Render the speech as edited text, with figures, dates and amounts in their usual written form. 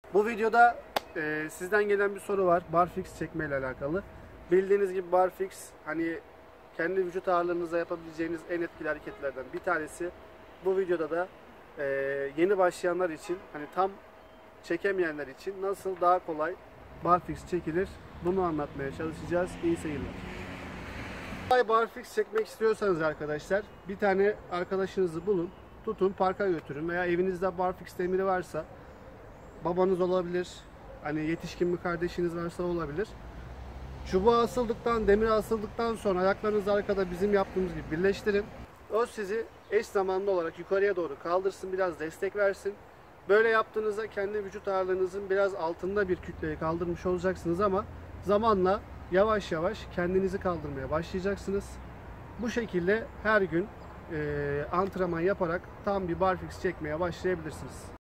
Bu videoda sizden gelen bir soru var. Barfix çekme ile alakalı. Bildiğiniz gibi barfix hani kendi vücut ağırlığınıza yapabileceğiniz en etkili hareketlerden bir tanesi. Bu videoda da yeni başlayanlar için hani tam çekemeyenler için nasıl daha kolay barfix çekilir bunu anlatmaya çalışacağız. İyi seyirler. Kolay barfix çekmek istiyorsanız arkadaşlar bir tane arkadaşınızı bulun, tutun, parka götürün veya evinizde barfix demiri varsa babanız olabilir, hani yetişkin bir kardeşiniz varsa olabilir. Çubuğa asıldıktan, demire asıldıktan sonra ayaklarınızı arkada bizim yaptığımız gibi birleştirin. O sizi eş zamanlı olarak yukarıya doğru kaldırsın, biraz destek versin. Böyle yaptığınızda kendi vücut ağırlığınızın biraz altında bir kütleyi kaldırmış olacaksınız ama zamanla yavaş yavaş kendinizi kaldırmaya başlayacaksınız. Bu şekilde her gün antrenman yaparak tam bir barfix çekmeye başlayabilirsiniz.